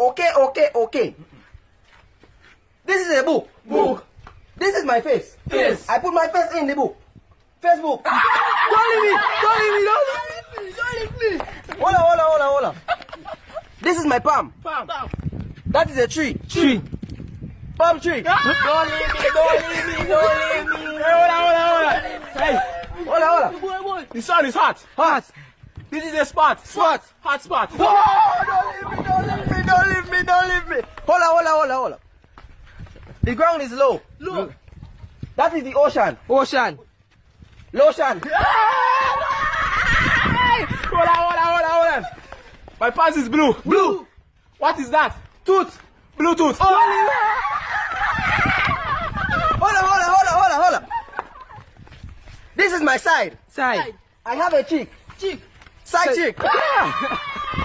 Okay. This is a book. Book. This is my face. Face. I put my face in the book. Facebook. Don't leave me. Hold on. This is my palm. Palm. That is a tree. Tree. Palm tree. Don't leave me. Hey, hold on. Hey. Hold on. Boy. The sun is hot. Hot. This is a spot. Hot spot. Don't leave me. Hold on. The ground is low. Look. That is the ocean. Ocean. Lotion. Hold on. My pants is blue. Blue. What is that? Tooth. Bluetooth. Hold on. This is my side. Side. I have a cheek. Side cheek.